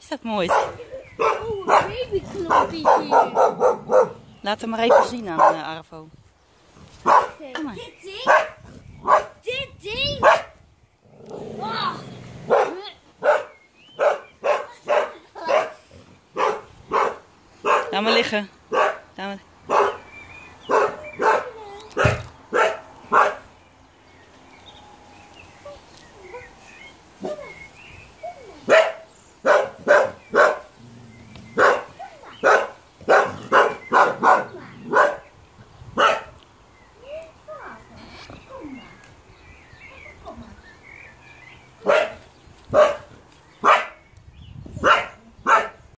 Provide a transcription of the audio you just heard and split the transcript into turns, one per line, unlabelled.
Is dat mooi?
Oh, een babyknoppie hier.
Laat hem maar even zien aan Arvo. Kom maar.
Dit ding? Dit ding? Oh.
Laat maar liggen. Laat maar...